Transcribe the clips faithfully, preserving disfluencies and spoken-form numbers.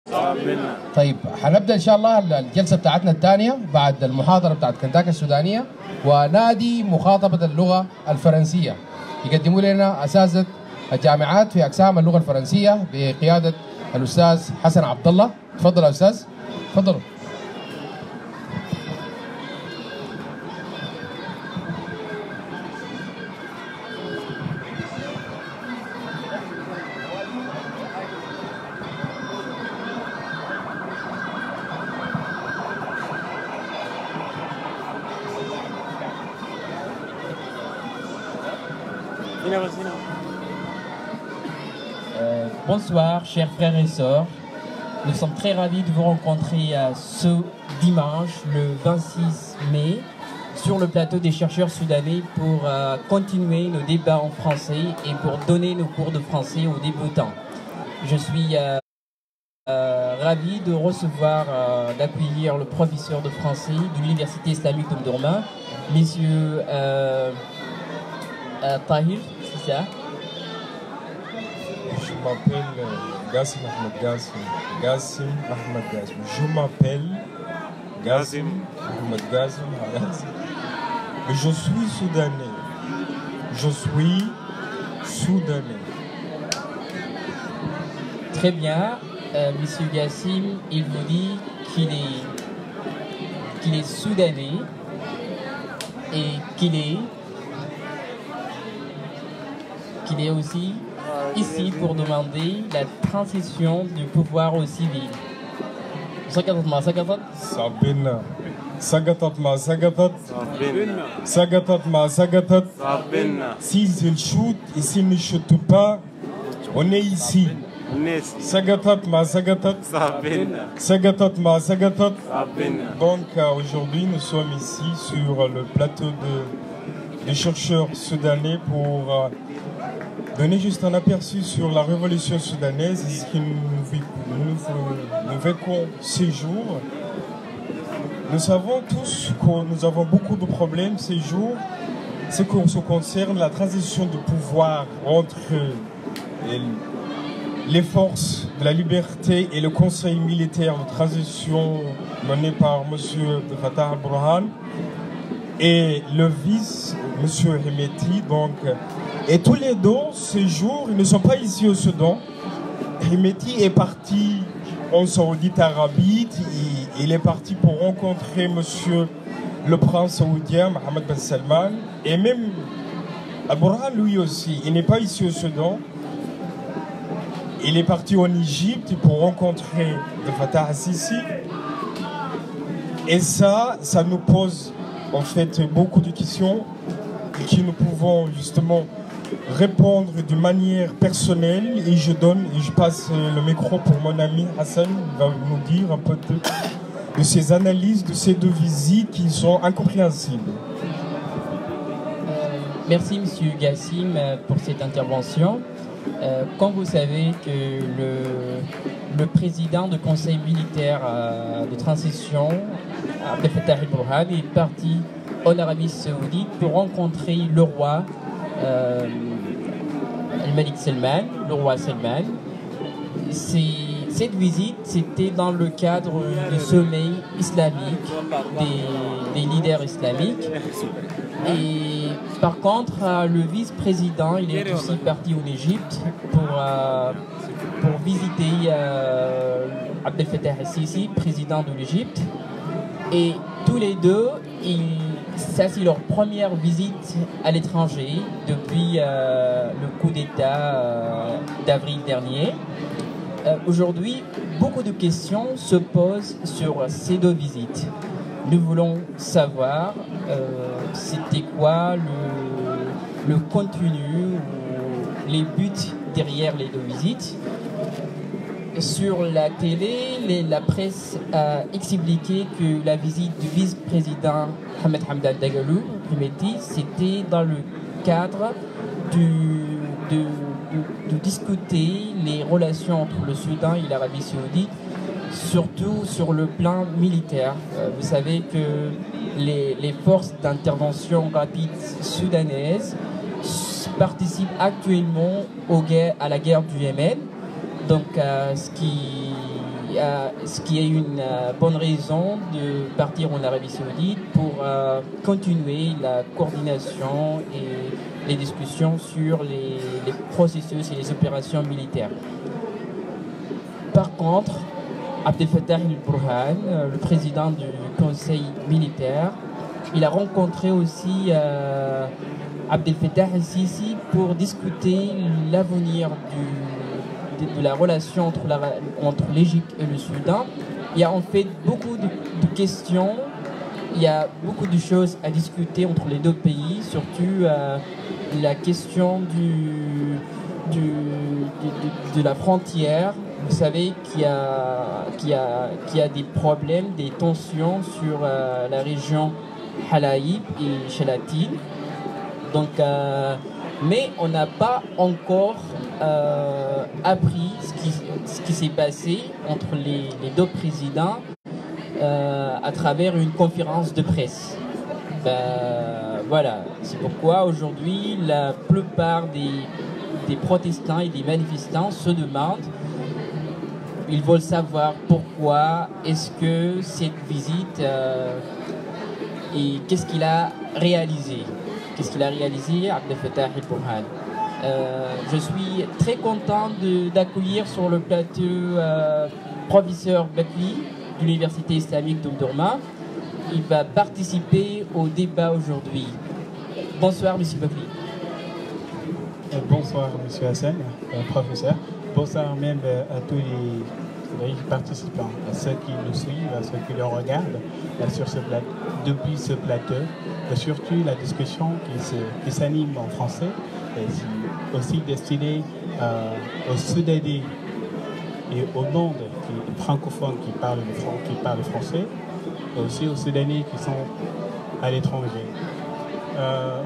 طيب حنبدأ إن شاء الله الجلسة بتاعتنا الثانية بعد المحاضرة بتاعت كنداكا السودانية ونادي مخاطبة اللغة الفرنسية. يقدموا لنا أساتذة الجامعات في أقسام اللغة الفرنسية بقيادة الأستاذ حسن عبد الله. تفضل يا أستاذ، تفضلوا. Euh, bonsoir, chers frères et sœurs. Nous sommes très ravis de vous rencontrer euh, ce dimanche, le vingt-six mai, sur le plateau des chercheurs soudanais pour euh, continuer nos débats en français et pour donner nos cours de français aux débutants. Je suis euh, euh, ravi de recevoir, euh, d'accueillir le professeur de français de l'Université islamique d'Omdurman, monsieur euh, euh, Tahir, c'est ça? Je m'appelle Gassim Ahmed Gassim. Gassim Ahmed Gassim. Je m'appelle Gassim Ahmed Gassim. Je suis soudanais. Je suis soudanais. Très bien. Euh, Monsieur Gassim, il vous dit qu'il est, qu'il est soudanais et qu'il est, qu'il est aussi ici pour demander la transition du pouvoir au civil. Sagatatma, sagatat. Sabina. Sagatatma, sagatat. Sabina. Sagatatma, sagatat. Sabina. S'ils shootent et s'ils ne shootent pas, on est ici. Sagatatma, sagatat. Sabina. Sagatatma, sagatat. Sabina. Donc euh, aujourd'hui, nous sommes ici sur le plateau de, des chercheurs soudanais pour euh, donner juste un aperçu sur la révolution soudanaise et ce que nous, nous, nous vécons ces jours. Nous savons tous que nous avons beaucoup de problèmes ces jours, ce qui se concerne la transition de pouvoir entre les forces de la liberté et le conseil militaire de transition mené par M. Fattah al-Burhan et le vice, M. Hemeti. Donc, et tous les deux, ces jours, ils ne sont pas ici au Soudan. Hemeti est parti en Saoudite Arabite. Il, il est parti pour rencontrer monsieur le prince saoudien, Mohammed Ben Salman. Et même Al-Burhan, lui aussi, il n'est pas ici au Soudan. Il est parti en Égypte pour rencontrer le Fattah al-Sisi. Et ça, ça nous pose en fait beaucoup de questions et que nous pouvons justement répondre de manière personnelle. Et je donne et je passe le micro pour mon ami Hassan, qui va nous dire un peu de, de ces analyses de ces deux visites qui sont incompréhensibles. Euh, merci Monsieur Gassim pour cette intervention. Euh, comme vous savez que le, le président du conseil militaire euh, de transition, Abdel Fattah al-Burhan, est parti en Arabie Saoudite pour rencontrer le roi euh, Al-Malik Salman, le roi Salman. Cette visite, c'était dans le cadre du sommet islamique, des, des leaders islamiques. Et par contre, le vice-président, il est aussi parti en Égypte pour, euh, pour visiter euh, Abdel Fattah al-Sisi, président de l'Égypte. Et tous les deux, ils, ça c'est leur première visite à l'étranger depuis euh, le coup d'État euh, d'avril dernier. Euh, Aujourd'hui, beaucoup de questions se posent sur ces deux visites. Nous voulons savoir euh, c'était quoi le, le contenu ou les buts derrière les deux visites. Sur la télé, les, la presse a expliqué que la visite du vice-président Mohamed Hamdan Dagalo, c'était dans le cadre du, de, de, de discuter les relations entre le Soudan et l'Arabie Saoudite, surtout sur le plan militaire. Euh, vous savez que les, les forces d'intervention rapide soudanaises participent actuellement aux guerres, à la guerre du Yémen. Donc, euh, ce qui ce qui est une euh, bonne raison de partir en Arabie Saoudite pour euh, continuer la coordination et les discussions sur les, les processus et les opérations militaires. Par contre, Abdel Fattah el-Burhan, euh, le président du conseil militaire, il a rencontré aussi euh, Abdel Fattah el-Sisi pour discuter l'avenir de, de la relation entre, la, entre l'Égypte et le Soudan. Il y a en fait beaucoup de, de questions, il y a beaucoup de choses à discuter entre les deux pays, surtout euh, la question du, du, de, de, de la frontière. Vous savez qu'il y a, qu'il y a, qu'il y a des problèmes, des tensions sur euh, la région Halaïb et Chalatin. Donc, euh, mais on n'a pas encore euh, appris ce qui, ce qui s'est passé entre les, les deux présidents euh, à travers une conférence de presse. Ben, voilà, c'est pourquoi aujourd'hui la plupart des, des protestants et des manifestants se demandent. Ils veulent savoir pourquoi est-ce que cette visite euh, et qu'est-ce qu'il a réalisé. Qu'est-ce qu'il a réalisé, Abdel Fattah el-Burhan. Euh, je suis très content d'accueillir sur le plateau euh, professeur Bakli de l'Université islamique d'Omdurman. Il va participer au débat aujourd'hui. Bonsoir, M. Bakli. Bonsoir, M. Hassan, euh, professeur. Bonsoir même euh, à tous les, les participants, à ceux qui nous suivent, à ceux qui nous regardent euh, sur ce plateau, depuis ce plateau, et surtout la discussion qui s'anime en français, et aussi destinée euh, aux Soudanais et au monde qui, francophone qui parle, le, qui parle français, et aussi aux Soudanais qui sont à l'étranger. Euh,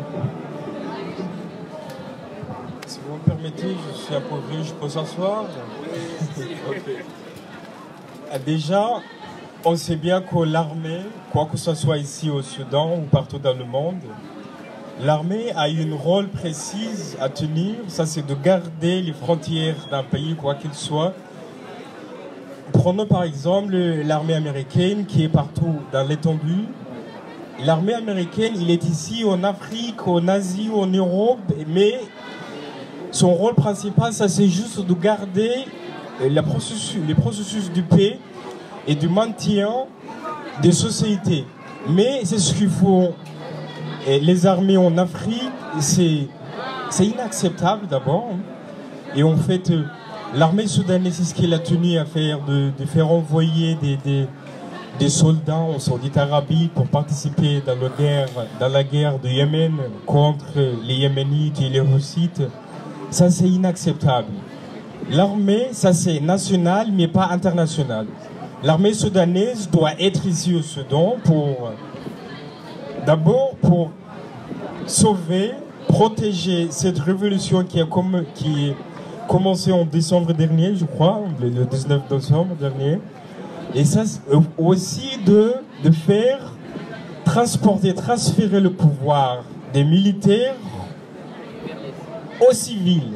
Si vous me permettez, je suis appauvri, je peux s'asseoir. Okay. Déjà, on sait bien que l'armée, quoi que ce soit ici au Soudan ou partout dans le monde, l'armée a un rôle précis à tenir. Ça, c'est de garder les frontières d'un pays, quoi qu'il soit. Prenons par exemple l'armée américaine qui est partout dans l'étendue. L'armée américaine, il est ici en Afrique, en Asie, en Europe, mais son rôle principal, ça c'est juste de garder la processus, les processus de paix et du maintien des sociétés. Mais c'est ce qu'il faut. Et les armées en Afrique, c'est inacceptable d'abord. Et en fait, l'armée soudanaise, c'est ce qu'elle a tenu à faire, de, de faire envoyer des, des, des soldats en Saoudite Arabie pour participer dans la guerre, dans la guerre du Yémen contre les Yéménites et les Hussites. Ça, c'est inacceptable. L'armée, ça, c'est national, mais pas international. L'armée soudanaise doit être ici au Soudan pour, d'abord, pour sauver, protéger cette révolution qui a, comme, qui a commencé en décembre dernier, je crois, le dix-neuf décembre dernier. Et ça, aussi de, de faire transporter, transférer le pouvoir des militaires aux civils.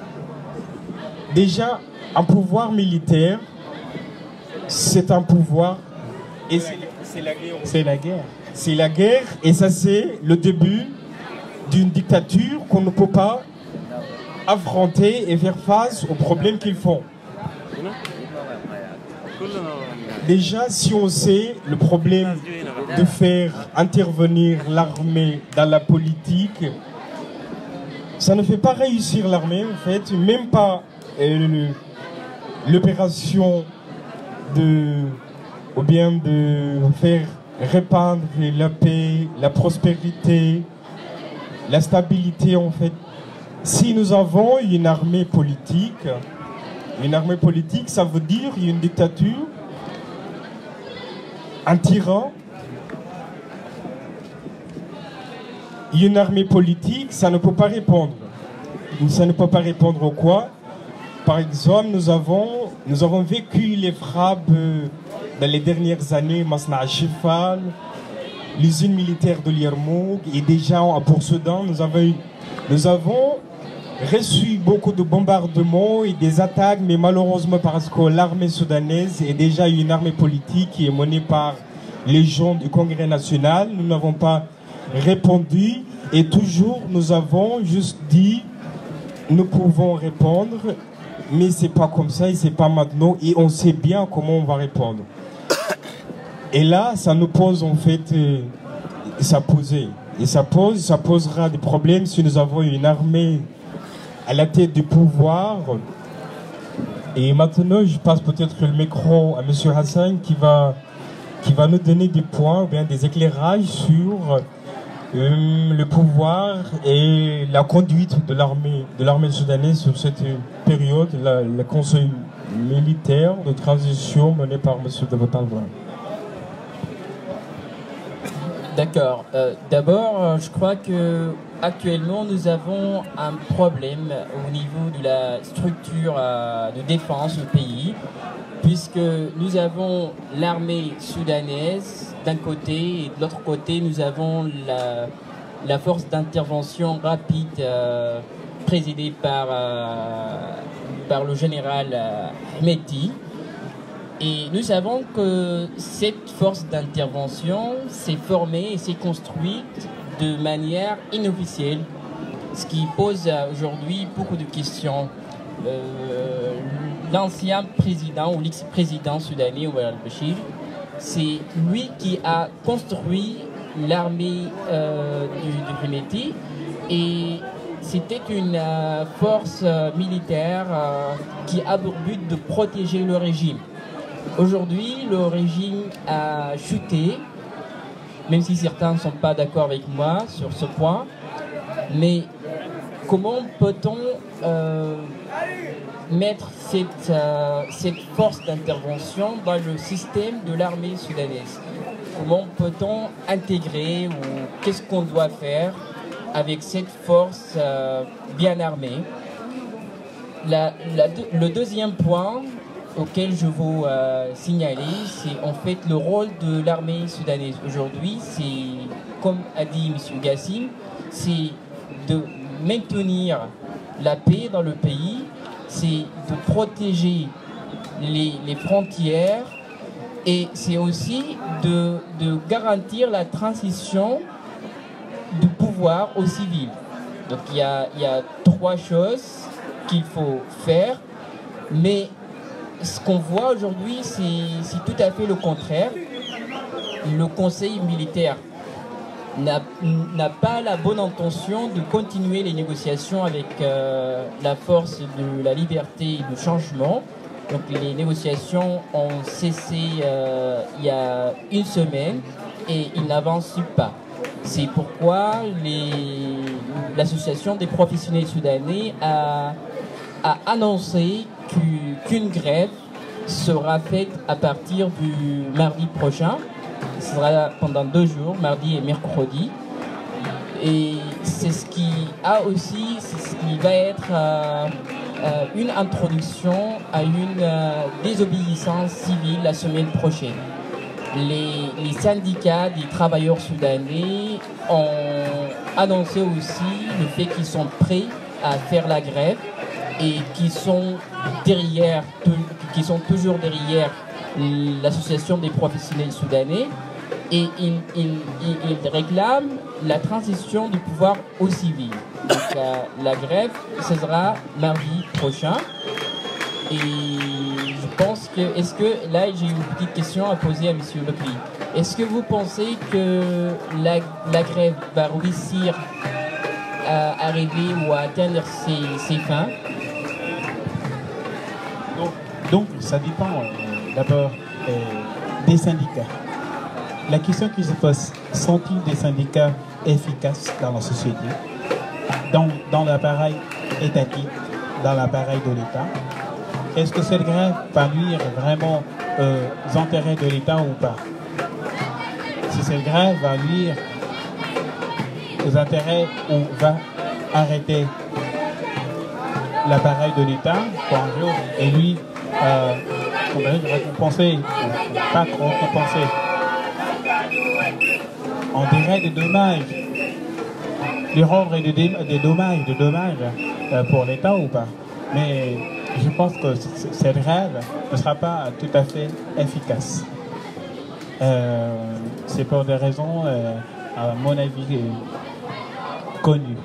Déjà, un pouvoir militaire, c'est un pouvoir. C'est la guerre. C'est la guerre. C'est la guerre, et ça, c'est le début d'une dictature qu'on ne peut pas affronter et faire face aux problèmes qu'ils font. Déjà, si on sait le problème de faire intervenir l'armée dans la politique, ça ne fait pas réussir l'armée, en fait, même pas euh, l'opération de, ou bien de faire répandre la paix, la prospérité, la stabilité, en fait. Si nous avons une armée politique, une armée politique, ça veut dire une dictature, un tyran. Une armée politique, ça ne peut pas répondre. Ça ne peut pas répondre au quoi? Par exemple, nous avons, nous avons vécu les frappes dans les dernières années, Masna al-Shifal, l'usine militaire de l'Yarmouk, et déjà pour Soudan, nous avons, nous avons reçu beaucoup de bombardements et des attaques, mais malheureusement parce que l'armée soudanaise est déjà une armée politique qui est menée par les gens du Congrès national. Nous n'avons pas répondu et toujours nous avons juste dit nous pouvons répondre, mais c'est pas comme ça et c'est pas maintenant et on sait bien comment on va répondre. Et là, ça nous pose en fait, euh, ça posait et ça pose, ça posera des problèmes si nous avons une armée à la tête du pouvoir. Et maintenant, je passe peut-être le micro à M. Hassan qui va, qui va nous donner des points, ou bien des éclairages sur euh, le pouvoir et la conduite de l'armée de l'armée soudanaise sur cette période, la, le conseil militaire de transition mené par M. Devotal Brown. D'accord. Euh, D'abord, euh, je crois que actuellement nous avons un problème au niveau de la structure euh, de défense au pays, puisque nous avons l'armée soudanaise d'un côté et de l'autre côté nous avons la, la force d'intervention rapide euh, présidée par, euh, par le général euh, Hemeti. Et nous savons que cette force d'intervention s'est formée et s'est construite de manière inofficielle, ce qui pose aujourd'hui beaucoup de questions. Euh, L'ancien président ou l'ex-président soudanais, Omar al-Bashir, c'est lui qui a construit l'armée euh, du, du Hemeti et c'était une euh, force euh, militaire euh, qui a pour but de protéger le régime. Aujourd'hui, le régime a chuté, même si certains ne sont pas d'accord avec moi sur ce point. Mais comment peut-on euh, mettre cette, euh, cette force d'intervention dans le système de l'armée soudanaise? Comment peut-on intégrer ou qu'est-ce qu'on doit faire avec cette force euh, bien armée? La, la, le deuxième point auquel je veux euh, signaler, c'est en fait le rôle de l'armée soudanaise aujourd'hui. C'est, comme a dit M. Gassim, c'est de maintenir la paix dans le pays, c'est de protéger les, les frontières et c'est aussi de, de garantir la transition du pouvoir au civil. Donc il y a, il y a trois choses qu'il faut faire, mais ce qu'on voit aujourd'hui, c'est tout à fait le contraire. Le conseil militaire n'a pas la bonne intention de continuer les négociations avec euh, la force de la liberté et du changement. Donc les négociations ont cessé euh, il y a une semaine et ils n'avancent pas. C'est pourquoi l'association des professionnels soudanais a, a annoncé qu'une grève sera faite à partir du mardi prochain. Ce sera pendant deux jours, mardi et mercredi. Et c'est ce qui a aussi, c'est ce qui va être euh, euh, une introduction à une euh, désobéissance civile la semaine prochaine. Les, les syndicats des travailleurs soudanais ont annoncé aussi le fait qu'ils sont prêts à faire la grève et qui sont derrière, qui sont toujours derrière l'association des professionnels soudanais et ils, ils, ils réclament la transition du pouvoir au civil. Donc la, la grève, ce sera mardi prochain et je pense que, est-ce que, là j'ai une petite question à poser à M. Leclerc. Est-ce que vous pensez que la, la grève va réussir à arriver ou à atteindre ses, ses fins? Donc, donc ça dépend euh, d'abord euh, des syndicats. La question qui se pose, sont-ils des syndicats efficaces dans la société, dans, dans l'appareil étatique, dans l'appareil de l'État? Est-ce que cette grève va nuire vraiment euh, aux intérêts de l'État ou pas? Si cette grève va nuire aux intérêts ou va arrêter l'appareil de l'État, pour un jour, et lui, euh, on va récompenser, ou pas récompenser, on dirait des dommages lui rendre des, des dommages, des dommages euh, pour l'État ou pas. Mais je pense que cette grève ne sera pas tout à fait efficace. Euh, c'est pour des raisons, euh, à mon avis, euh, connues.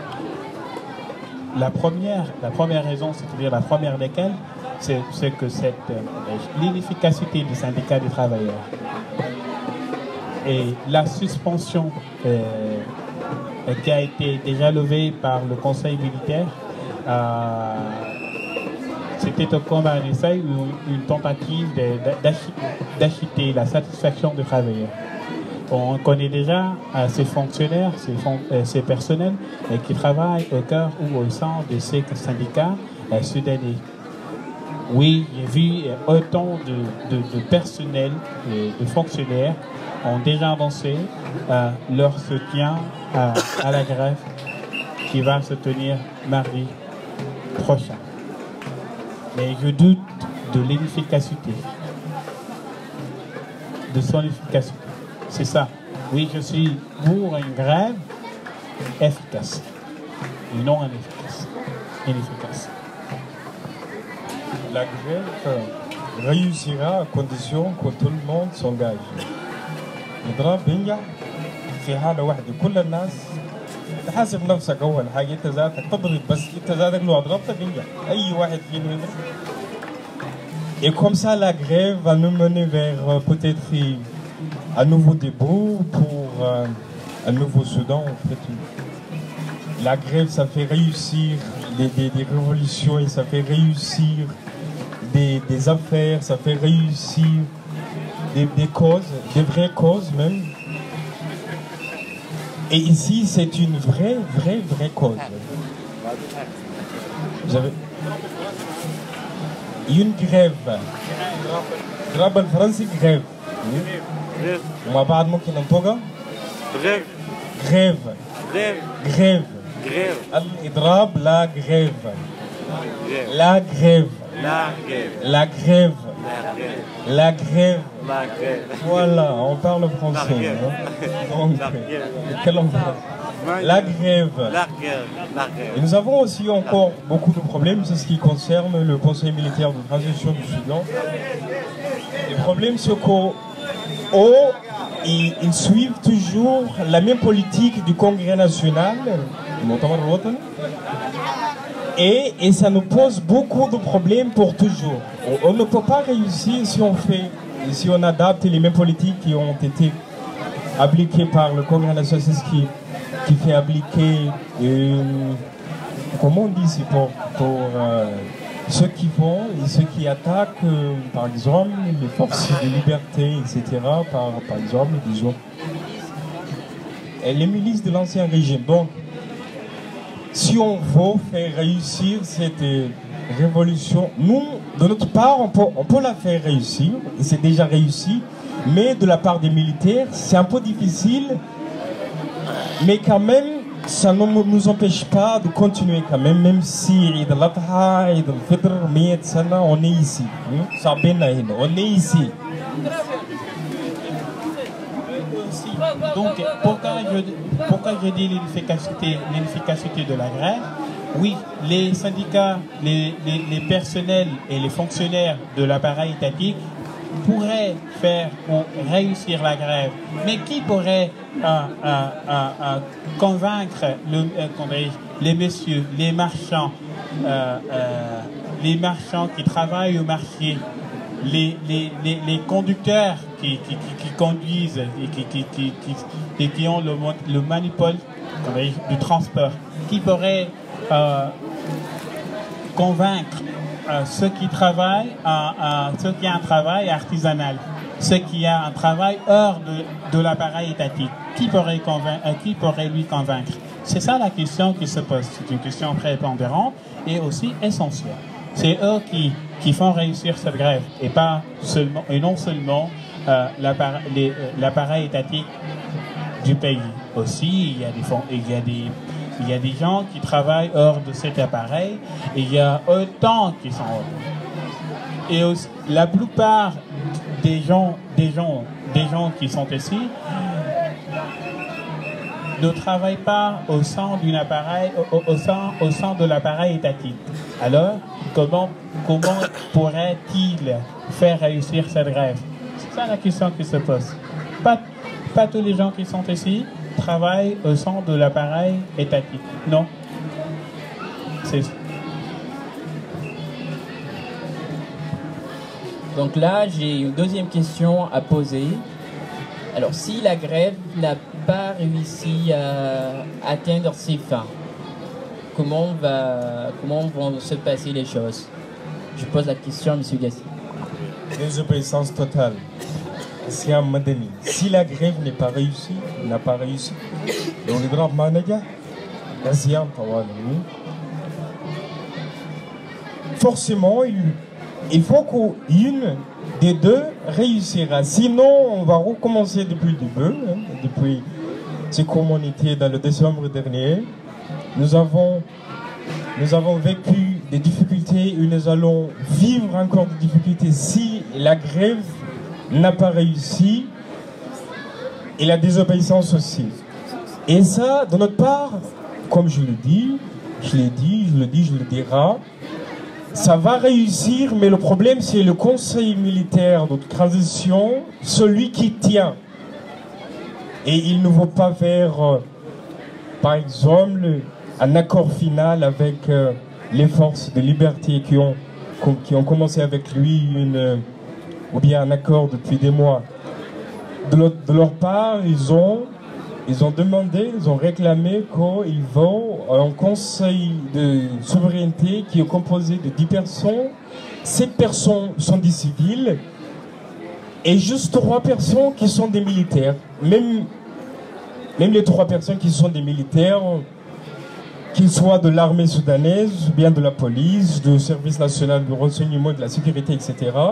La première, la première raison, c'est-à-dire la première desquelles, c'est que cette euh, l'inefficacité du syndicat des travailleurs et la suspension euh, qui a été déjà levée par le Conseil militaire, euh, c'était au combat un essai ou une tentative d'acheter la satisfaction des travailleurs. On connaît déjà euh, ces fonctionnaires, ces, fon euh, ces personnels euh, qui travaillent au cœur ou au sein de ces syndicats euh, soudanais. Oui, j'ai vu euh, autant de, de, de personnel, et de fonctionnaires ont déjà annoncé euh, leur soutien euh, à la grève qui va se tenir mardi prochain. Mais je doute de l'inefficacité, de son efficacité. C'est ça. Oui, je suis pour une grève efficace et non inefficace. inefficace. La grève réussira à condition que tout le monde s'engage. إضراب بينجح في حالة واحدة كل الناس تحاسب نفسك أول حاجة أنت ذاتك تضرب بس أنت ذاتك لو أضربت بينجح أي واحد فينا يضرب. Et comme ça la grève va nous mener vers euh, peut-être un nouveau début pour euh, un nouveau Soudan en fait. La grève ça fait réussir des, des, des révolutions et ça fait réussir des, des affaires, ça fait réussir Des, des causes, des vraies causes même. Et ici, c'est une vraie, vraie, vraie cause. J'avais une grève. Grève en français, grève. ما بعد ممكن ننطقها؟ grève. grève. grève. grève. grève. الإضراب لا grève. La grève. La grève. La grève. La grève. La grève. Voilà, on parle français. Hein? Donc, quel endroit? La grève. La grève. La grève. Et nous avons aussi encore beaucoup de problèmes, c'est ce qui concerne le Conseil militaire de transition du Soudan. Le problème, c'est qu'au ils, ils suivent toujours la même politique du Congrès national, et, et ça nous pose beaucoup de problèmes pour toujours. On, on ne peut pas réussir si on fait, si on adapte les mêmes politiques qui ont été appliquées par le Congrès national, c'est ce qui, qui fait appliquer, euh, comment on dit, c'est pour, pour euh, ceux qui vont et ceux qui attaquent, euh, par exemple, les forces de liberté, et cetera, par, par exemple, disons, et les milices de l'ancien régime. Donc, si on veut faire réussir cette euh, révolution, nous, de notre part, on peut, on peut la faire réussir, et c'est déjà réussi, mais de la part des militaires, c'est un peu difficile, mais quand même, ça ne nous empêche pas de continuer quand même, même si Eid al-Adha, Eid al-Fitr, Miyat Sana, on est ici. On est ici. Donc, pourquoi je, pourquoi je dis l'inefficacité, l'inefficacité de la grève? Oui, les syndicats, les, les, les personnels et les fonctionnaires de l'appareil étatique pourraient faire ou réussir la grève, mais qui pourrait euh, euh, euh, euh, convaincre le, euh, les messieurs, les marchands, euh, euh, les marchands qui travaillent au marché, les, les, les, les conducteurs qui, qui, qui, qui conduisent et qui, qui, qui, qui, et qui ont le, le monopole du transport, qui pourrait euh, convaincre euh, ceux qui travaillent, euh, euh, ceux qui ont un travail artisanal, ceux qui ont un travail hors de, de l'appareil étatique, qui pourrait, convaincre, euh, qui pourrait lui convaincre? C'est ça la question qui se pose. C'est une question prépondérante et aussi essentielle. C'est eux qui, qui font réussir cette grève et, pas seulement, et non seulement euh, l'appareil étatique du pays. Aussi, il y a des fonds, il y a des Il y a des gens qui travaillent hors de cet appareil et il y a autant qui sont hors. Et aussi, la plupart des gens, des gens, des gens qui sont ici ne travaille pas au sein d'une appareil, au, au, au sein, au sein de l'appareil étatique. Alors, comment, comment pourrait-il faire réussir cette grève? C'est ça la question qui se pose. Pas, pas tous les gens qui sont ici travaillent au sein de l'appareil étatique. Non. C'est Donc là, j'ai une deuxième question à poser. Alors, si la grève n'a pas réussi à atteindre ses fins, comment, va, comment vont se passer les choses? Je pose la question à M. Gassi. Désobéissance totale. C'est un Madani. Si la grève n'est pas réussie, n'a pas réussi, donc le grand manager, forcément, il, il faut qu'une des deux réussira. Sinon, on va recommencer depuis le début, hein, depuis ce qu'on était dans le décembre dernier. Nous avons, nous avons vécu des difficultés et nous allons vivre encore des difficultés si la grève n'a pas réussi et la désobéissance aussi. Et ça, de notre part, comme je le dis, je l'ai dit, je le dis, je le dirai, ça va réussir, mais le problème c'est le conseil militaire de transition, celui qui tient. Et il ne va pas faire, euh, par exemple, un accord final avec euh, les forces de liberté qui ont, qui ont commencé avec lui, une, euh, ou bien un accord depuis des mois. De leur, de leur part, ils ont, ils ont demandé, ils ont réclamé qu'ils vont à un conseil de souveraineté qui est composé de dix personnes. sept personnes sont des civils et juste trois personnes qui sont des militaires. Même, même les trois personnes qui sont des militaires, qu'ils soient de l'armée soudanaise, ou bien de la police, du service national de renseignement, de la sécurité, et cetera.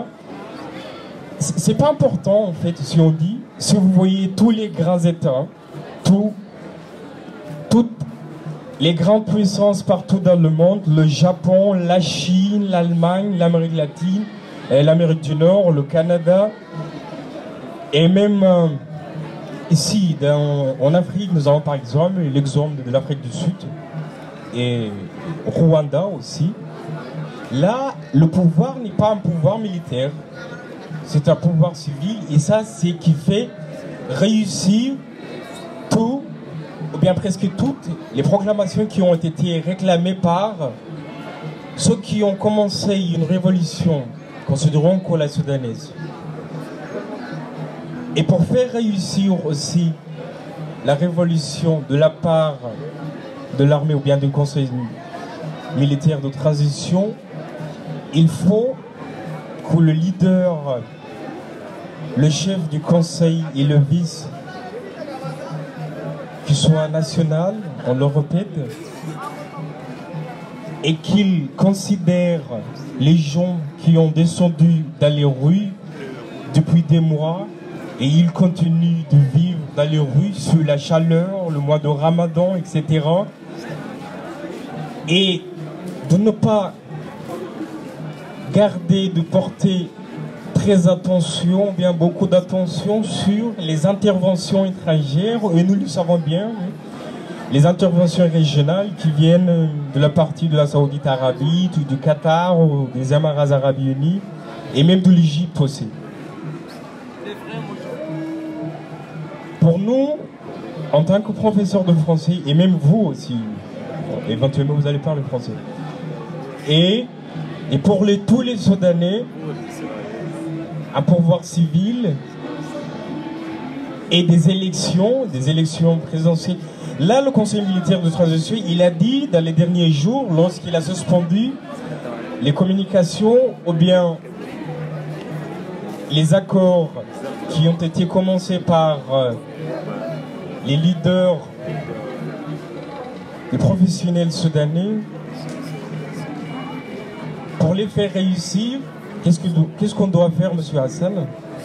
C'est pas important en fait si on dit, si vous voyez tous les grands États, tout, toutes les grandes puissances partout dans le monde, le Japon, la Chine, l'Allemagne, l'Amérique latine, l'Amérique du Nord, le Canada, et même euh, ici dans, en Afrique, nous avons par exemple l'exemple de l'Afrique du Sud et Rwanda aussi. Là, le pouvoir n'est pas un pouvoir militaire. C'est un pouvoir civil et ça, c'est qui fait réussir tout, ou bien presque toutes, les proclamations qui ont été réclamées par ceux qui ont commencé une révolution, considérons qu'on la soudanaise. Et pour faire réussir aussi la révolution de la part de l'armée ou bien du conseil militaire de transition, il faut que le leader, le chef du conseil et le vice, qu'il soit national, on le répète, et qu'il considère les gens qui ont descendu dans les rues depuis des mois et ils continuent de vivre dans les rues sous la chaleur, le mois de Ramadan, et cetera. Et de ne pas garder, de porter très attention, bien beaucoup d'attention sur les interventions étrangères, et nous le savons bien, les interventions régionales qui viennent de la partie de la Saoudite Arabie, du Qatar, ou des Émirats Arabes Unis, et même de l'Égypte aussi. Pour nous, en tant que professeur de français, et même vous aussi, éventuellement vous allez parler français, et, et pour les, tous les Soudanais, un pouvoir civil et des élections, des élections présidentielles. Là, le conseil militaire de transition, il a dit dans les derniers jours, lorsqu'il a suspendu les communications ou bien les accords qui ont été commencés par euh, les leaders, les professionnels soudanais, pour les faire réussir. Qu'est-ce qu'on qu'est-ce qu'on doit faire, M. Hassan?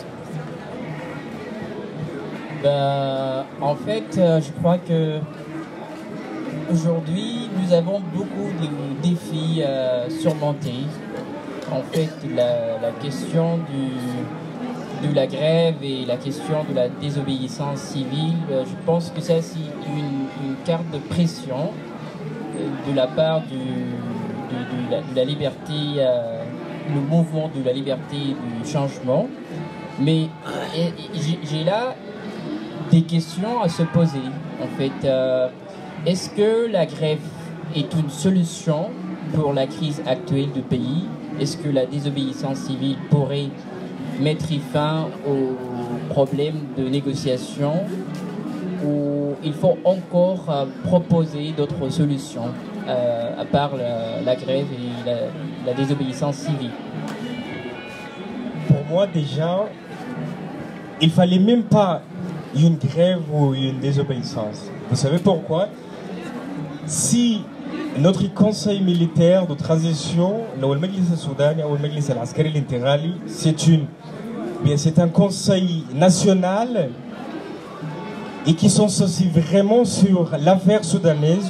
Ben, en fait, euh, je crois que aujourd'hui, nous avons beaucoup de défis à surmonter. En fait, la, la question du, de la grève et la question de la désobéissance civile, euh, je pense que ça c'est une, une carte de pression euh, de la part du, de, de, la, de la liberté, euh, le mouvement de la liberté du changement. Mais j'ai là des questions à se poser. En fait, euh, est-ce que la grève est une solution pour la crise actuelle du pays? Est-ce que la désobéissance civile pourrait mettre fin aux problèmes de négociation, ou il faut encore euh, proposer d'autres solutions euh, à part la, la grève et la, la désobéissance civile? Pour moi, déjà, il fallait même pas une grève ou une désobéissance. Vous savez pourquoi? Si notre conseil militaire de transition, le Majlis Soudani ou le Majlis Al-Askari Al-Intégrali, c'est une, bien, c'est un conseil national et qui sont aussi vraiment sur l'affaire soudanaise,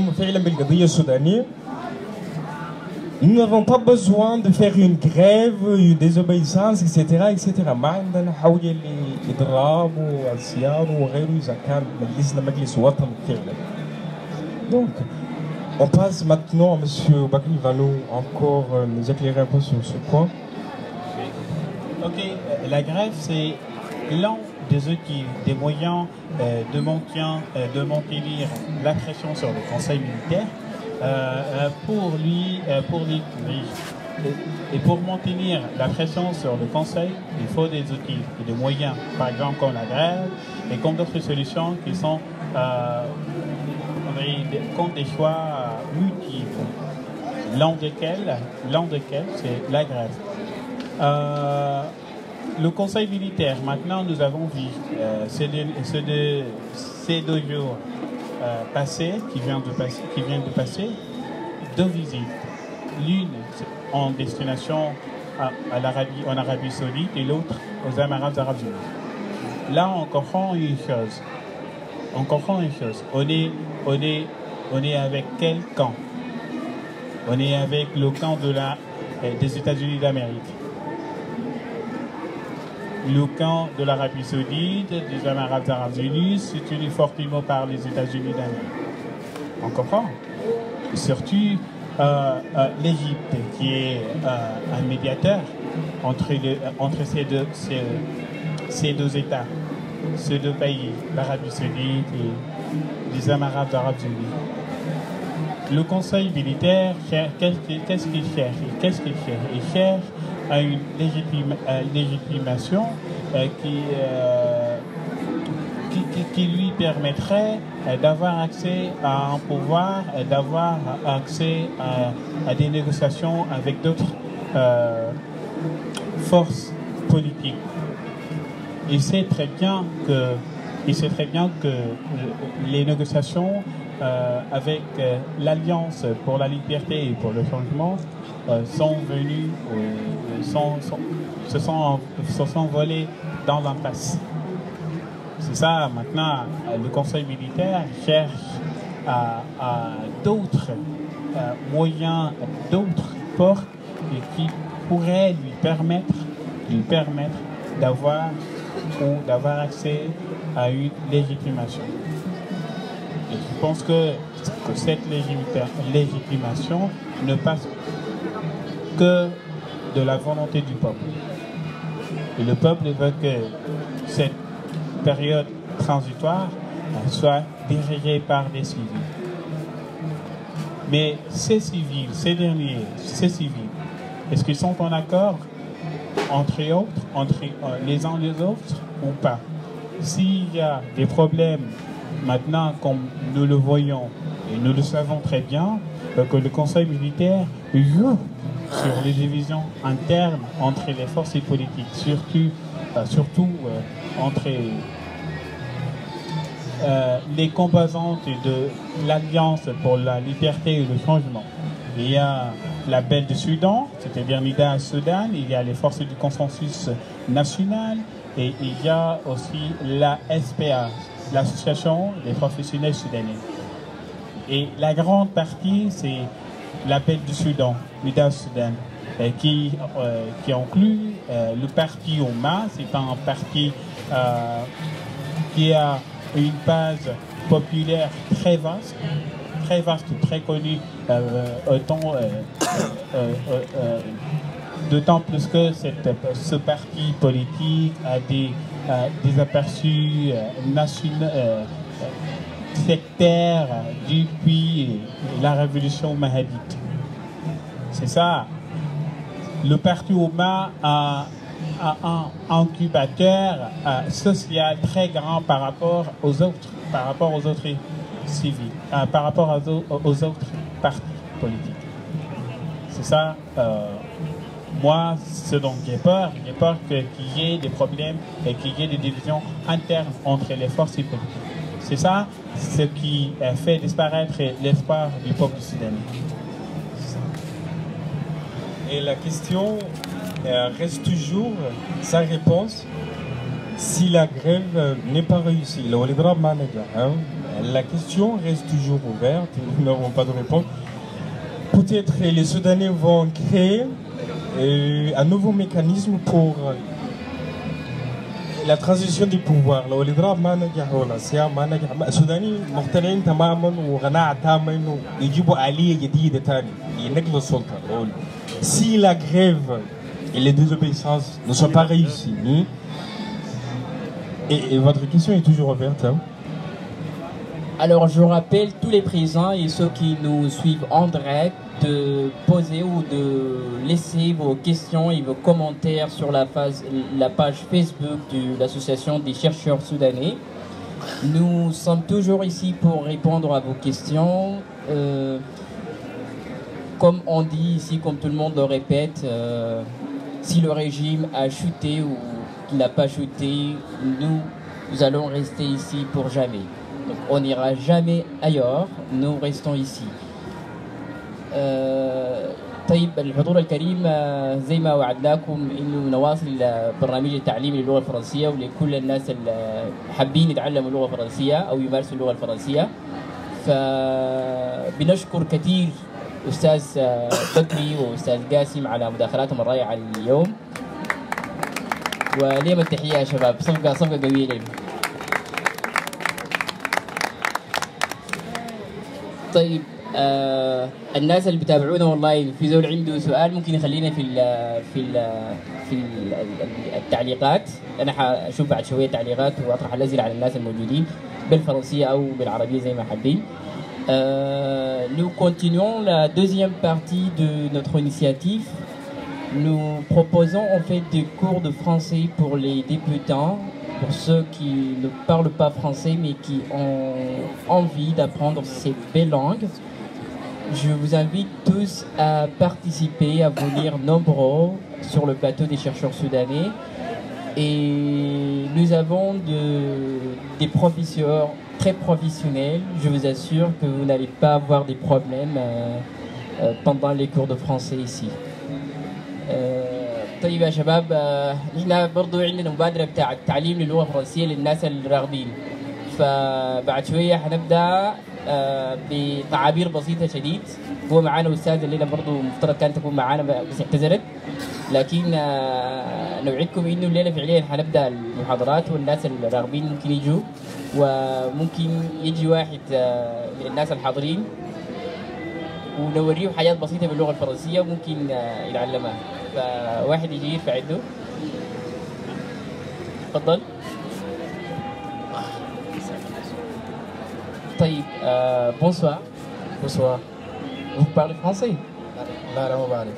nous n'avons pas besoin de faire une grève, une désobéissance, et cetera et cetera. Donc, on passe maintenant à M. Bakri, va nous encore euh, nous éclairer un peu sur ce point. Ok, euh, la grève, c'est l'un des outils, des moyens euh, de maintien, euh, de maintenir la pression sur le conseil militaire. Euh, euh, pour lui, euh, pour lui, lui, et pour maintenir la pression sur le conseil, il faut des outils et des moyens, par exemple comme la grève et comme d'autres solutions qui sont euh, comme des choix multiples, l'un desquels, l'un desquels c'est la grève. Euh, le conseil militaire, maintenant nous avons vu euh, ces, deux, ces, deux, ces deux jours euh, passés, qui viennent de passer, qui viennent de passer, deux visites. L'une en destination à, à l'Arabie, en Arabie Saoudite et l'autre aux Émirats Arabes Unis. Là, on comprend une chose. On comprend une chose. On est, on est, on est avec quel camp? On est avec le camp de la, des États-Unis d'Amérique. Le camp de l'Arabie Saoudite, des Émirats Arabes Unis, soutenu fortement par les États-Unis d'Amérique. On comprend? Et surtout euh, euh, l'Égypte, qui est euh, un médiateur entre, les, entre ces, deux, ces, ces deux États, ces deux pays, l'Arabie Saoudite et les Émirats Arabes Unis. Le Conseil militaire, qu'est-ce qu'il cherche? Qu'est-ce qu'il cherche? Il cherche à une légitima, à légitimation euh, qui, euh, qui, qui, qui lui permettrait euh, d'avoir accès à un pouvoir, euh, d'avoir accès à, à des négociations avec d'autres euh, forces politiques. Il sait très bien que, il sait très bien que les négociations euh, avec euh, l'Alliance pour la liberté et pour le changement euh, sont venues, euh, sont, sont, se, sont, se sont volées dans l'impasse. C'est ça, maintenant, le Conseil militaire cherche à, à d'autres euh, moyens, d'autres portes qui pourraient lui permettre, lui permettre d'avoir ou d'avoir accès à une légitimation. Et je pense que, que cette légitimation ne passe que de la volonté du peuple. Et le peuple veut que cette période transitoire soit dirigée par des civils. Mais ces civils, ces derniers, ces civils, est-ce qu'ils sont en accord entre eux autres, entre les uns les autres ou pas? S'il y a des problèmes maintenant, comme nous le voyons et nous le savons très bien, que le Conseil militaire joue sur les divisions internes entre les forces politiques, surtout, euh, surtout euh, entre euh, les composantes de l'Alliance pour la liberté et le changement. Il y a la Belle du Soudan, c'est-à-dire Nida Soudan, il y a les forces du consensus national et il y a aussi la S P A, l'association des professionnels soudanais. Et la grande partie, c'est la Belle du Soudan, Nida Soudan. et qui, euh, qui inclut euh, le parti Ouma. C'est un parti euh, qui a une base populaire très vaste, très vaste, très connue, euh, autant, euh, euh, euh, euh, d'autant plus que cette, ce parti politique a des, euh, des aperçus euh, nationaux, euh, sectaires depuis la révolution mahadite. C'est ça. Le parti Ouma a, a un incubateur euh, social très grand par rapport aux autres, par rapport aux autres civils, euh, par rapport aux, aux autres partis politiques. C'est ça. Euh, moi, ce dont j'ai peur, j'ai peur qu'il y ait des problèmes et qu'il y ait des divisions internes entre les forces politiques. C'est ça ce qui fait disparaître l'espoir du peuple soudanais. Et la question euh, reste toujours sans réponse si la grève n'est pas réussie. Hein? La question reste toujours ouverte, nous n'avons pas de réponse. Peut-être les Soudanais vont créer euh, un nouveau mécanisme pour la transition du pouvoir. لو الإضراب ما نجح ولا الصيام ما نجح السودانيين مقتنعين تماما وقناعة تامة إنه يجيبوا آلية جديدة تاني لنقل السلطة. Si la grève et les désobéissances ne sont pas réussies, et, et votre question est toujours ouverte. Hein? Alors je rappelle tous les présents et ceux qui nous suivent en direct de poser ou de laisser vos questions et vos commentaires sur la, phase, la page Facebook de l'association des chercheurs soudanais. Nous sommes toujours ici pour répondre à vos questions. Euh, comme on dit ici, comme tout le monde le répète, euh, si le régime a chuté ou qu'il n'a pas chuté, nous, nous allons rester ici pour jamais. Donc on n'ira jamais ailleurs, nous restons ici. طيب الحضور الكريم زي ما وعدناكم انه نواصل برنامج التعليم للغه الفرنسيه ولكل الناس اللي حابين يتعلموا اللغه الفرنسيه او يمارسوا اللغه الفرنسيه. فبنشكر كثير استاذ بكري واستاذ قاسم على مداخلاتهم الرائعه اليوم. وليهم التحيه يا شباب، صفقه صفقه قويه لهم. طيب آه الناس اللي بتابعونا والله في زول عنده سؤال ممكن يخلينا في ال في ال في ال التعليقات. انا حاشوف بعد شويه تعليقات واطرح الاسئله على الناس الموجودين بالفرنسيه او بالعربيه زي ما حابين. Euh, nous continuons la deuxième partie de notre initiative. Nous proposons en fait des cours de français pour les débutants, pour ceux qui ne parlent pas français mais qui ont envie d'apprendre ces belles langues. Je vous invite tous à participer, à venir nombreux sur le plateau des chercheurs soudanais. Et nous avons de, des professeurs très professionnels. Je vous assure que vous n'allez pas avoir des problèmes euh, euh, pendant les cours de français ici. طيب يا شباب، احنا برضو عندنا مبادرة بتاع التعليم للغة الفرنسية للناس الراغبين. فبعد شوية حنبدأ بتعابير بسيطة شديد. هو معانا أستاذ الليلة برضو مفترض كانت تكون معانا بس اعتذرت، لكن نوعدكم إنه الليلة فعليا حنبدأ المحاضرات والناس الراغبين ممكن يجوا، وممكن يجي واحد من الناس الحاضرين ونوريه حاجات بسيطة باللغة الفرنسية وممكن يتعلمها. فواحد يجي يرفع يده. تفضل. طيب euh, bonsoir. Bonsoir. Vous parlez français? لا لا ما بعرف.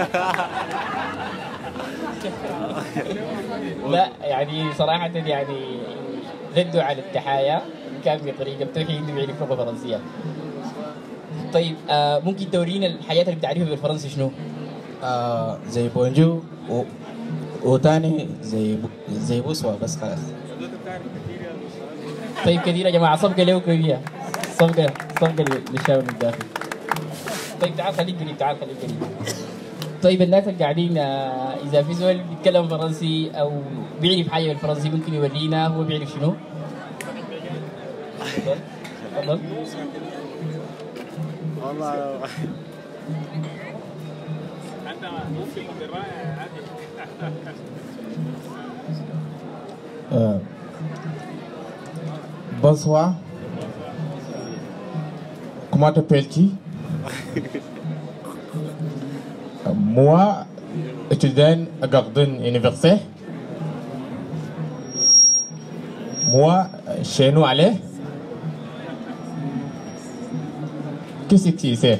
لا يعني صراحة يعني ردوا على التحايا كان بطريقة بتوحي إنه بيعرف لغة فرنسية. طيب آه ممكن تورينا الحاجات اللي بتعرفها بالفرنسي شنو؟ آه زي بونجو و... وتاني زي زي بوسوا بس خلاص. طيب كثير يا جماعة، صفقة له كبيرة، صفقة صفقة للشباب من الداخل. طيب تعال خليك قريب، تعال خليك قريب. طيب الناس اللي قاعدين إذا في زول بيتكلم فرنسي أو بيعرف حاجة بالفرنسي ممكن يورينا هو بيعرف شنو؟ تفضل تفضل. والله Euh, bonsoir. Comment t'appelles-tu? Moi, étudiant à Gordon Université. Moi, chez nous, allez. Qu'est-ce que c'est?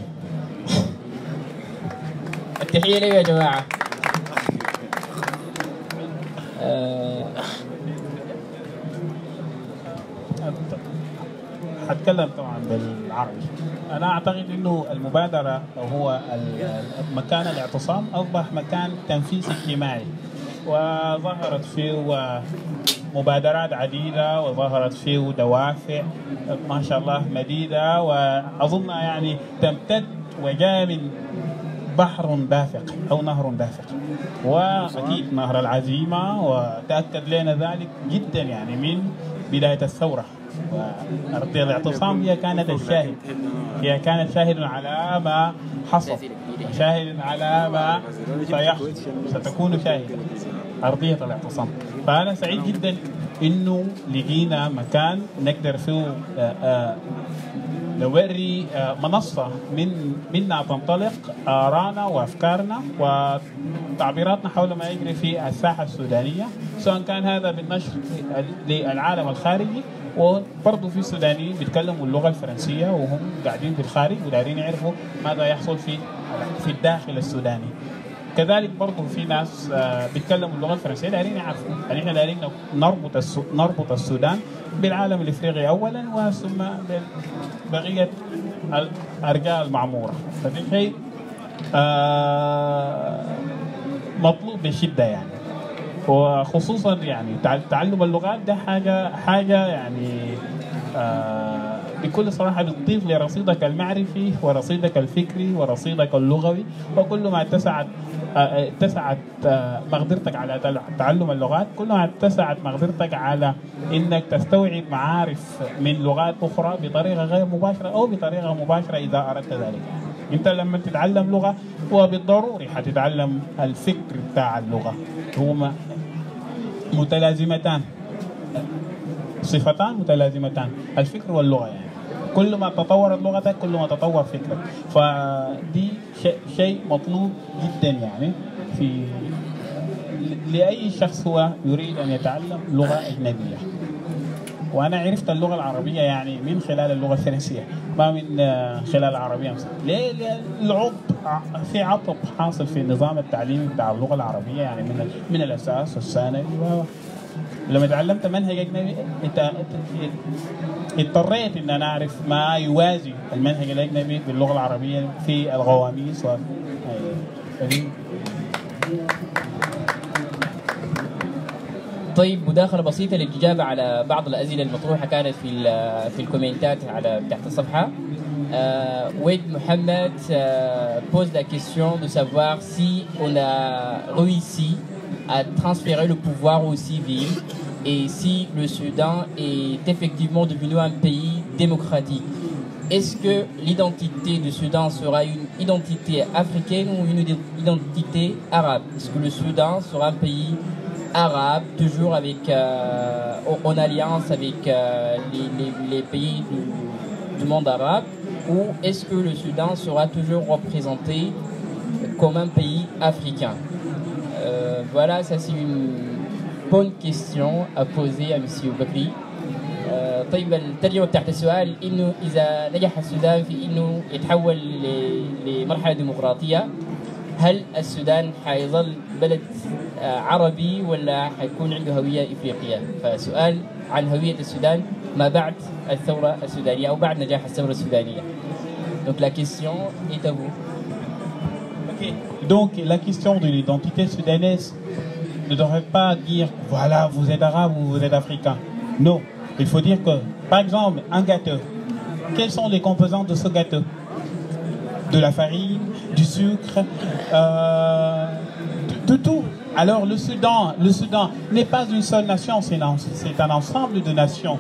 التحية لي يا جماعة. آه، هتكلم طبعا بالعربي. انا اعتقد انه المبادره او هو مكان الاعتصام اصبح مكان تنفيذ اجتماعي، وظهرت فيه مبادرات عديده وظهرت فيه دوافع ما شاء الله مديده، واظن يعني تمتد وجاء من بحر دافق او نهر دافق، واكيد نهر العزيمه، وتاكد لنا ذلك جدا يعني من بدايه الثوره. وأرضية الاعتصام هي كانت الشاهد، هي كانت شاهد على ما حصل، شاهد على ما سيحصل، ستكون شاهدة أرضية الاعتصام. فأنا سعيد جدا إنه لقينا مكان نقدر فيه نوري منصة من منها تنطلق آراءنا وأفكارنا وتعبيراتنا حول ما يجري في الساحة السودانية، سواء كان هذا بالنشر للعالم الخارجي، وبرضه في سودانيين بيتكلموا اللغة الفرنسية وهم قاعدين بالخارج ودايرين يعرفوا ماذا يحصل في في الداخل السوداني. كذلك برضه في ناس بيتكلموا اللغة الفرنسية دايرين يعرفوا، يعني احنا دايرين نربط نربط السودان بالعالم الافريقي اولا وثم بقية الارجاء المعمورة. فده شيء مطلوب بشدة يعني، وخصوصا يعني تعلم اللغات ده حاجه حاجه يعني آه بكل صراحه بتضيف لرصيدك المعرفي ورصيدك الفكري ورصيدك اللغوي، وكل ما اتسعت آه اتسعت آه مقدرتك على تعلم اللغات كل ما اتسعت مقدرتك على انك تستوعب معارف من لغات اخرى بطريقه غير مباشره او بطريقه مباشره اذا اردت ذلك. انت لما تتعلم لغه وبالضروري حتتعلم الفكر بتاع اللغه، هما متلازمتان، صفتان متلازمتان، الفكر واللغه. يعني كل ما تطورت لغتك كل ما تطور فكرك، فدي شيء مطلوب جدا يعني في لاي شخص هو يريد ان يتعلم لغه اجنبيه. وانا عرفت اللغه العربيه يعني من خلال اللغه الفرنسيه، ما من خلال العربيه مثلا. ليه؟ العطب في عطب حاصل في النظام التعليمي بتاع اللغه العربيه يعني من من الاساس والثانوي. لما تعلمت منهج اجنبي انت اضطريت ان انا اعرف ما يوازي المنهج الاجنبي باللغه العربيه في الغواميس و طيب، مداخلة بسيطة للإجابة على بعض الأسئلة المطروحة كانت في في الكومنتات على تحت الصفحة. Euh, Wade Mohamed euh, pose la question de savoir si on a réussi à transférer le pouvoir aux civils et si le Soudan est effectivement devenu un pays démocratique. Est-ce que l'identité du Soudan sera une identité africaine ou une identité arabe? Est-ce que le Soudan sera un pays arabe, toujours avec, euh, en alliance avec euh, les, les, les pays du, du monde arabe, ou est-ce que le Soudan sera toujours représenté comme un pays africain? euh, Voilà, ça c'est une bonne question à poser à M. Bakri. طيب، الترجمة بتاعت السؤال إنه إذا نجح السودان في إنه يتحول لمرحلة ديمقراطية، هل السودان حيظل بلد عربي ولا حيكون عنده هوية إفريقية؟ فسؤال عن هوية السودان ما بعد الثورة السودانية أو بعد نجاح الثورة السودانية. Donc la question est à vous. Okay. Donc la question de l'identité soudanaise ne devrait pas dire voilà, vous êtes arabe ou vous êtes africain. Non, il faut dire que, par exemple, un gâteau, quelles sont les composantes de ce gâteau? De la farine, du sucre, euh, de, de tout. Alors le Soudan, le Soudan n'est pas une seule nation, c'est un ensemble de nations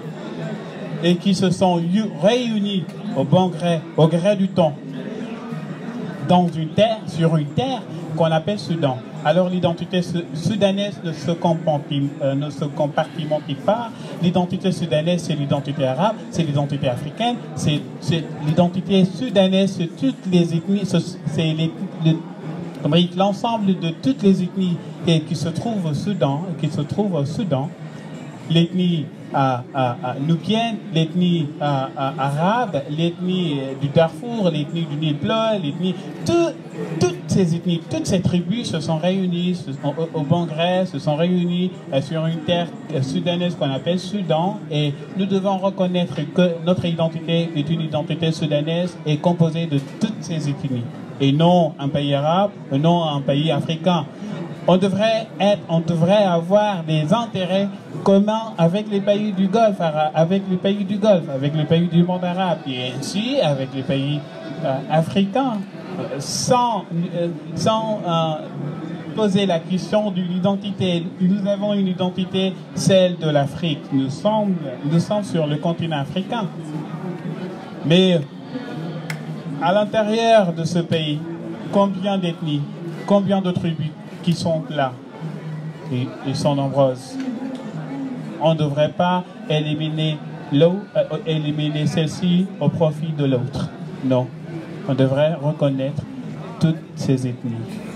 et qui se sont réunies au bon gré, au gré du temps, dans une terre, sur une terre qu'on appelle Soudan. Alors l'identité soudanaise ne se compartimente, euh, ne se compartimente pas. L'identité soudanaise, c'est l'identité arabe, c'est l'identité africaine, c'est l'identité soudanaise, c'est toutes les ethnies, c'est l'ensemble de toutes les ethnies et qui se trouvent au Soudan, qui se trouvent au Soudan. L'ethnie à, à, à nubienne, l'ethnie arabe, l'ethnie du Darfour, l'ethnie du Nil Blanc, l'ethnie, tout, toutes ces ethnies, toutes ces tribus se sont réunies se sont, au, au Bangré, se sont réunies euh, sur une terre euh, soudanaise qu'on appelle Soudan, et nous devons reconnaître que notre identité est une identité soudanaise et composée de toutes ces ethnies, et non un pays arabe, non un pays africain. On devrait être, on devrait avoir des intérêts communs avec les pays du Golfe, avec les pays du Golfe, avec les pays du monde arabe, et ainsi avec les pays euh, africains, sans, euh, sans euh, poser la question d'une identité. Nous avons une identité, celle de l'Afrique. Nous sommes, nous sommes sur le continent africain. Mais à l'intérieur de ce pays, combien d'ethnies, combien de tribus qui sont là, et ils sont nombreuses. On ne devrait pas éliminer l'autre, euh, éliminer celle-ci au profit de l'autre. Non, on devrait reconnaître toutes ces ethnies.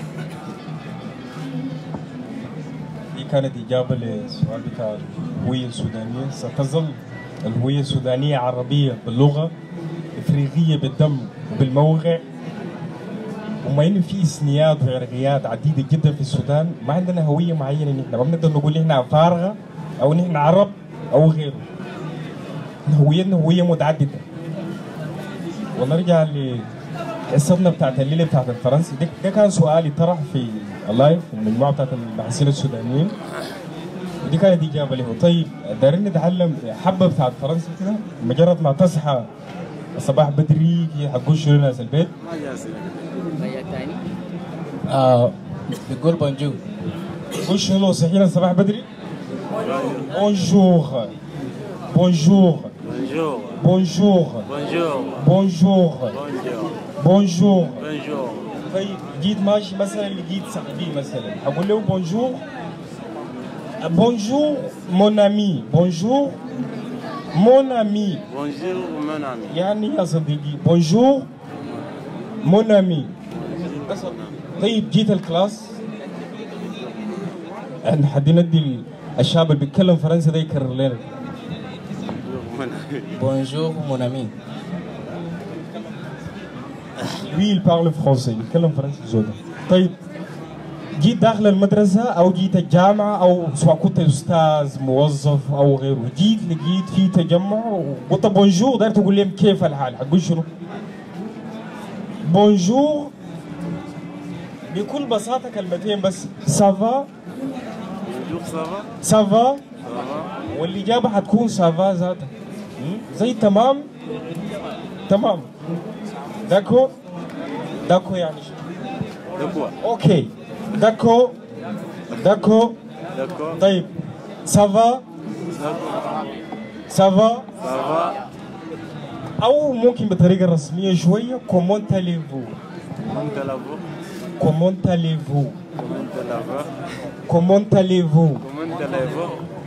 دي كانت إجابة للسؤال بتاع الهوية السودانية. ستظل الهوية السودانية عربية باللغة، إفريقية بالدم وبالموقع. وما إنه في إثنيات وعرقيات عديدة جدا في السودان، ما عندنا هوية معينة. نحن ما بنقدر نقول نحن أفارقة أو نحن عرب أو غيره. هويتنا هوية متعددة. ونرجع لقصتنا بتاعت الليلة بتاعت الفرنسي. ده, ده كان سؤالي طرح في اللايف في المجموعة بتاعت الباحثين السودانيين. ودي كانت إجابة له. طيب دارين نتعلم حبة بتاعت فرنسي كده، مجرد ما تصحى الصباح بدري حقول شنو ناس البيت؟ آه بيقول بونجور. قول شنو صحينا الصباح بدري؟ بونجور بونجور بونجور بونجور بونجور. طيب جيت ماشي مثلا لقيت صاحبي مثلا اقول له بونجور بونجور مون امي بونجور مون امي بونجور مون امي يعني يا صديقي بونجور مون امي. طيب جيت الكلاس احنا حدي ندي الشاب اللي بيتكلم فرنسي ده يكرر لنا Bonjour mon ami. Lui il parle français يتكلم فرنسي زودا. طيب جيت داخل المدرسة أو جيت الجامعة أو سواء كنت أستاذ موظف أو غيره، جيت لقيت في تجمع وقلت بونجور، داير تقول لهم كيف الحال؟ حقول شنو؟ بونجور بكل بساطة كلمتين بس، سافا بونجور سافا سافا، والإجابة حتكون سافا ذاتها، زي تمام تمام. داكو داكو يعني شو؟ داكو اوكي داكو داكو داكو. طيب سافا سافا سافا او ممكن بطريقه رسميه شويه كومون تاليفو كومون تالافو كومون تاليفو كومون تالافا كومون تاليفو كومون تالافو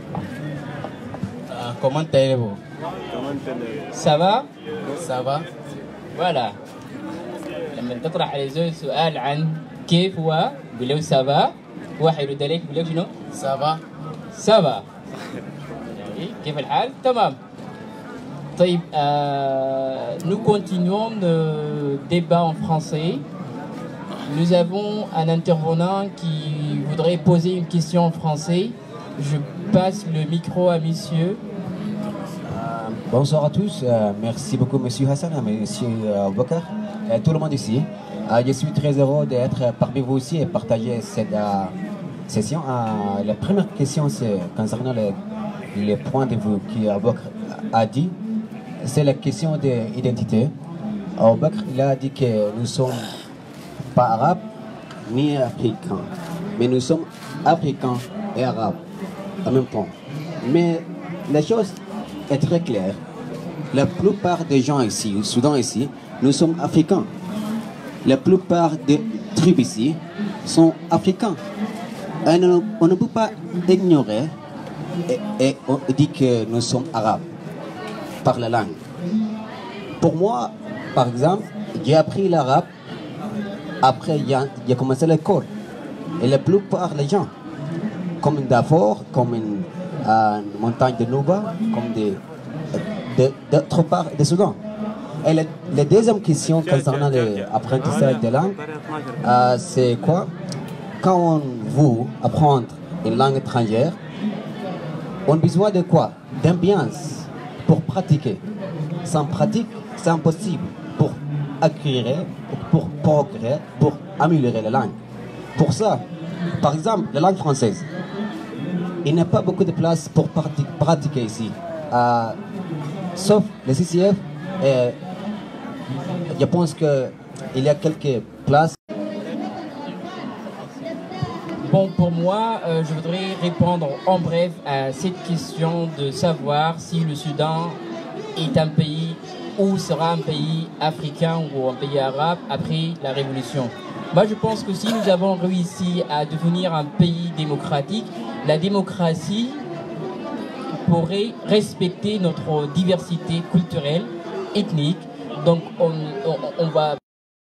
Comment allez-vous? كومون تالافو. Ça va? Ça va? Voilà. لما تطرح على زوج سؤال عن كيف هو بيقول له سافا، هو حيرد عليك بيقول له شنو؟ Ça va? سافا. يعني كيف الحال؟ تمام. طيب euh, nous continuons le débat en français. Nous avons un intervenant qui voudrait poser une question en français. Je passe le micro à monsieur. Bonsoir à tous, euh, merci beaucoup Monsieur Hassan, Monsieur euh, Bokar, et tout le monde ici. Euh, je suis très heureux d'être parmi vous aussi et partager cette euh, session. Euh, la première question, c'est concernant les, les points de vue qu'Abouakar a dit, c'est la question de l'identité. Abouakar, il a dit que nous ne sommes pas arabes ni africains, mais nous sommes africains et arabes en même temps. Mais la chose est très clair. La plupart des gens ici, au Soudan ici, nous sommes africains. la plupart des tribus ici sont africains. Et on, on ne peut pas ignorer et, et on dit que nous sommes arabes par la langue. Pour moi, par exemple, j'ai appris l'arabe après j'ai commencé l'école. Et la plupart des gens, comme une Darfour, comme une, euh, une montagne de Nouba, comme d'autres parts du Soudan. Et la, la deuxième question concernant l'apprentissage de langue, euh, c'est quoi? Quand on veut apprendre une langue étrangère, on a besoin de quoi? D'ambiance pour pratiquer. Sans pratique, c'est impossible pour acquérir, pour progresser, pour améliorer la langue. Pour ça, par exemple, la langue française, il n'y a pas beaucoup de place pour pratiquer ici. Euh, sauf le C C F, et je pense qu'il y a quelques places. Bon, pour moi, euh, je voudrais répondre en bref à cette question de savoir si le Soudan est un pays ou sera un pays africain ou un pays arabe après la révolution. Moi, je pense que si nous avons réussi à devenir un pays démocratique, la démocratie pourrait respecter notre diversité culturelle, ethnique. Donc, on, on, on va...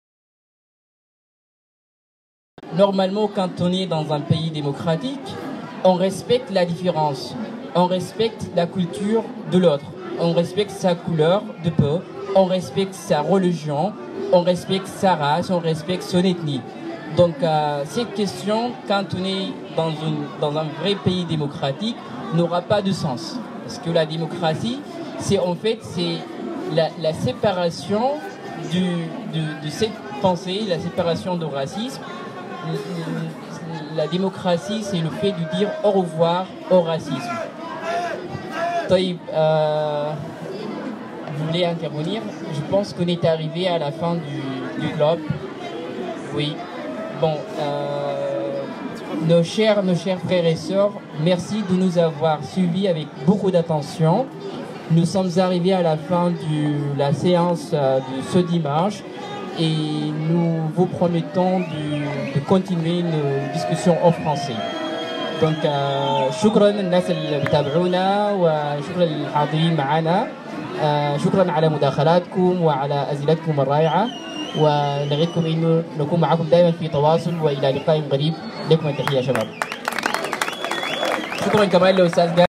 Normalement, quand on est dans un pays démocratique, on respecte la différence, on respecte la culture de l'autre, on respecte sa couleur de peau, on respecte sa religion, on respecte sa race, on respecte son ethnie. Donc euh, cette question, quand on est dans, une, dans un vrai pays démocratique, n'aura pas de sens. Parce que la démocratie, c'est en fait c'est la, la séparation du, de, de cette pensée, la séparation du racisme. La démocratie, c'est le fait de dire au revoir au racisme. Taïb, euh, vous voulez intervenir? Je pense qu'on est arrivé à la fin du, du globe. Oui. Bon, euh, nos chers, nos chers frères et sœurs, merci de nous avoir suivis avec beaucoup d'attention. Nous sommes arrivés à la fin de la séance euh, de ce dimanche. Et nous vous promettons de, de continuer nos discussions en français. Donc, شكرا للناس اللي بتابعونا وشكرا للحاضرين معنا. شكرا على مداخلاتكم وعلى أسئلتكم الرائعة ونريدكم إنه نكون معكم دائما في تواصل وإلى لقاء قريب. لكم التحية شباب. شكرا كمان لأستاذ